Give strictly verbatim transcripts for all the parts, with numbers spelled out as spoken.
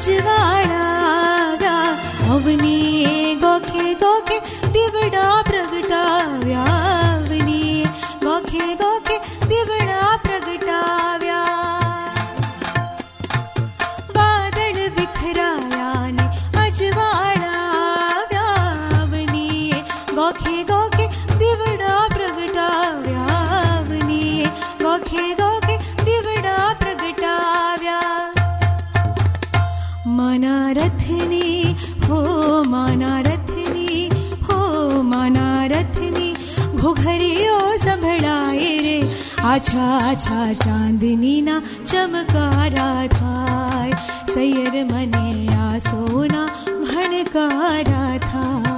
अजवाळाव्या अवनी गोखे गोखे दिवडा प्रगटाव्या अवनी गोखे गोखे दिवडा प्रगटाव्या वादळ विखरायाने अजवाळाव्या अवनी गोखे गोखे दिवडा प्रगटाव्या अवनी गोखे गोखे दिवडा प्रगटाव्या मानारथनी हो मानारथनी हो मानारथनी घोघरियो संभळाए रे आछा आछा चांदनी ना चमकारा थाय सैयर मने आ सोना भणकारा थाय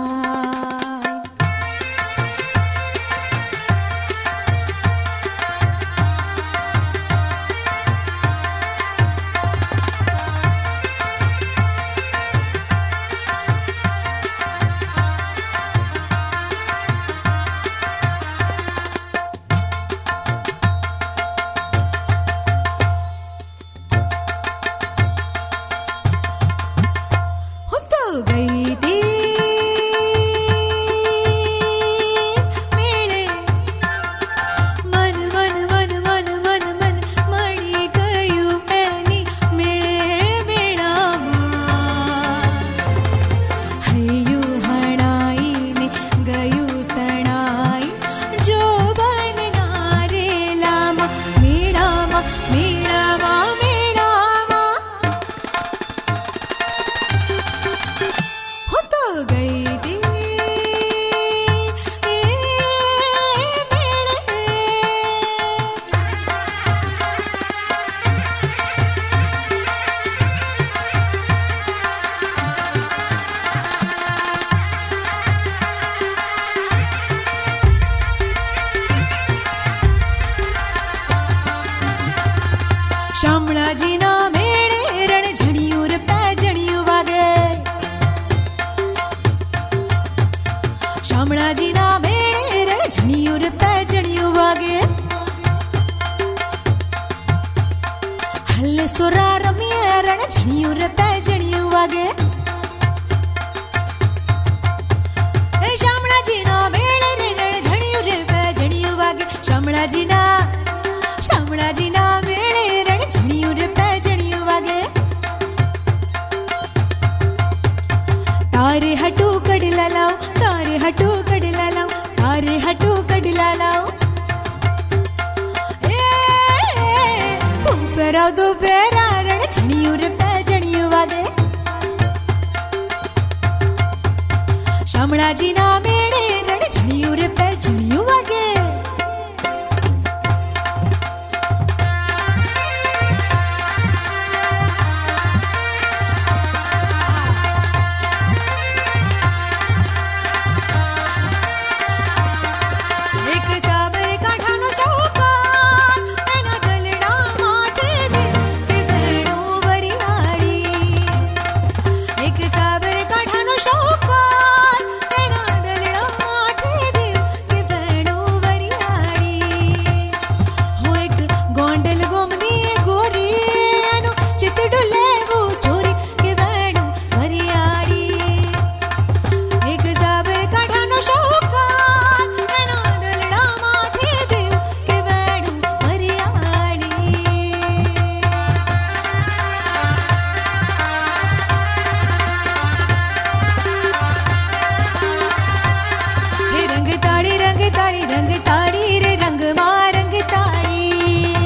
गई थी मेले मन मन मन मन मन मन मड़ी गयु एनी मेले मेळामां हयु हणाई ने गयु तणाई जो बनना रेलामा मेळामा मेळामा गई थी शामळाजी ना मेळे रण झणियूं रे पैजणियूं वागे शामळाजी ना मेळे रण झणियूं रे पैजणियूं वागे हल्ले सोरा रमिए रण झणियूं रे पैजणियूं वागे हे शामळाजी ना मेळे रे रण झणियूं रे पैजणियूं वागे शामळाजी ना शामळाजी ना मेळे रण झणियूं रे पैजणियूं वागे तारे हटू कड़ला लाओ तारे हटू कड़ला लाओ तारे हटू कड़ला लाओ ए तू पेरा दो पेरा रण झणियूं रे पैजणियूं वागे शामळाजी ना मेळे रण झणियूं रे पैजणियूं वागे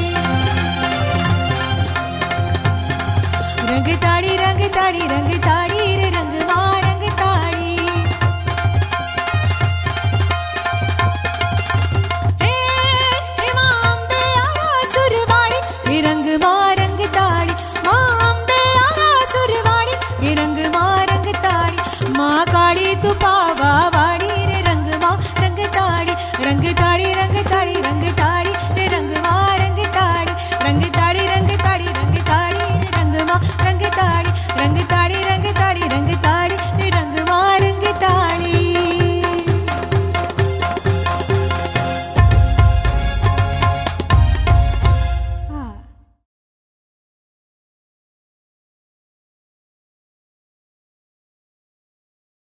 रंग ताड़ी रंग ताड़ी